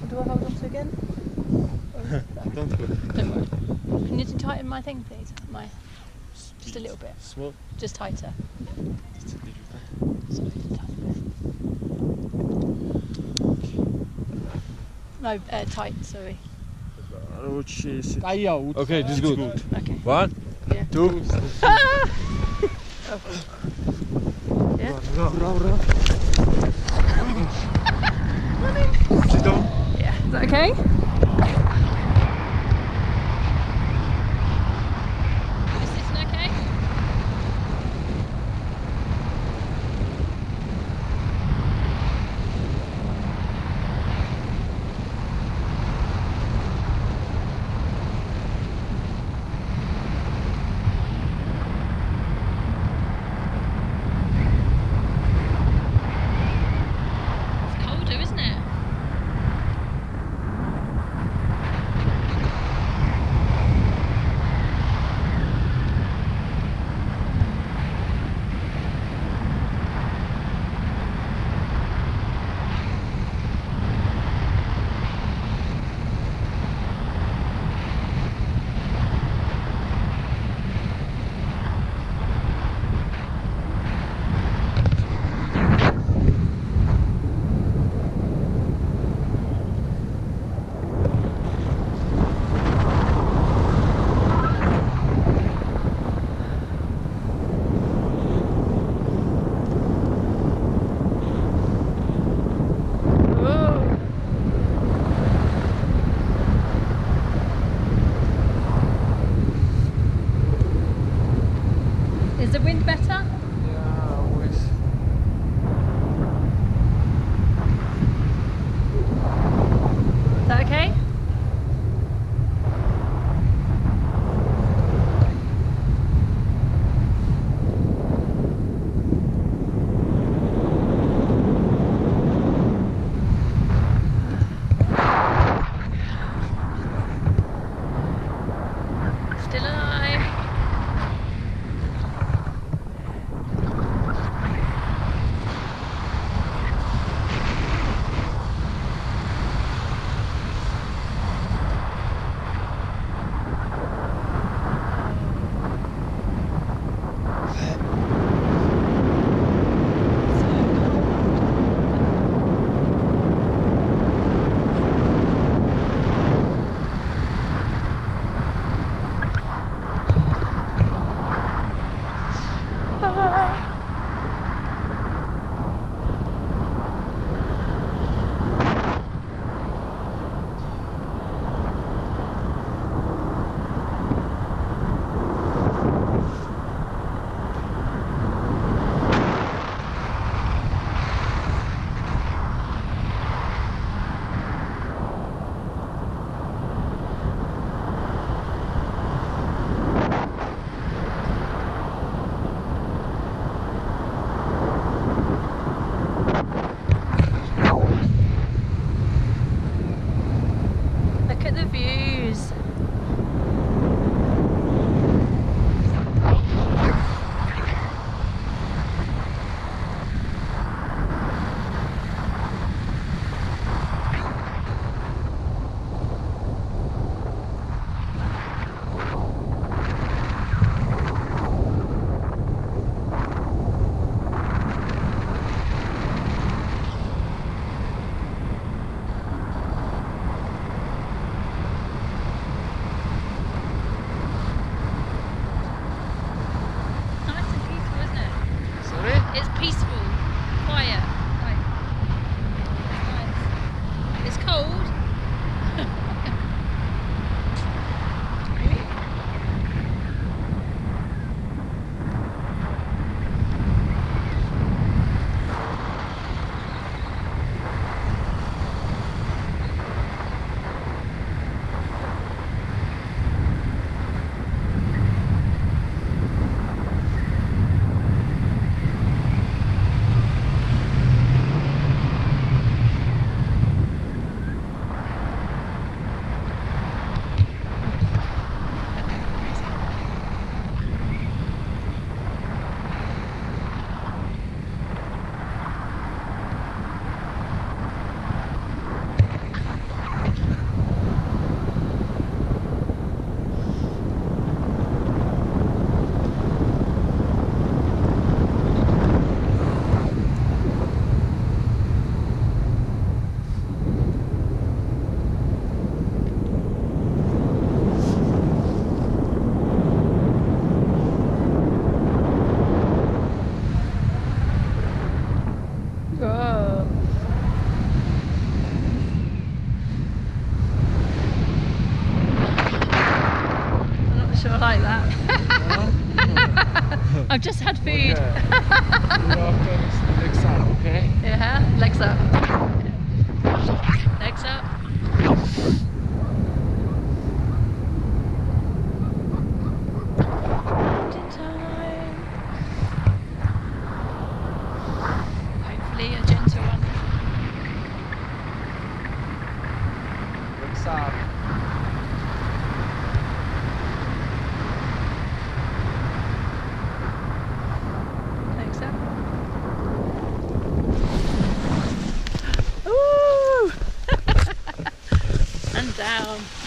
do I hold on to again? Don't worry. Don't worry. Can you tighten my thing, please? Just a little bit. Small? Just tighter. Just a little bit. Sorry, just a tiny bit. No, tight, sorry. Okay, this is good. Okay. 1, Yeah. 2. Oh. Yeah? Run. Sit down. Yeah. Is that okay? Is this okay? It's colder, isn't it? I've just had food. Legs up, okay? Yeah, legs up. Legs up. Mountain time. Hopefully a gentle one. Legs up. Legs up. Ooh! And down.